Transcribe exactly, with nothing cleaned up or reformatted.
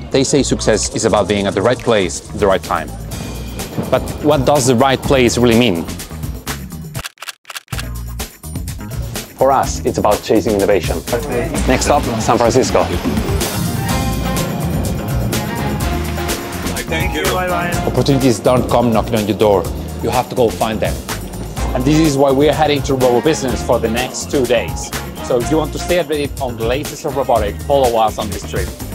They say success is about being at the right place at the right time. But what does the right place really mean? For us, it's about chasing innovation. Next stop, San Francisco. Thank you. Bye-bye. Opportunities don't come knocking on your door. You have to go find them. And this is why we're heading to RoboBusiness for the next two days. So if you want to stay updated on the latest of robotics, follow us on this trip.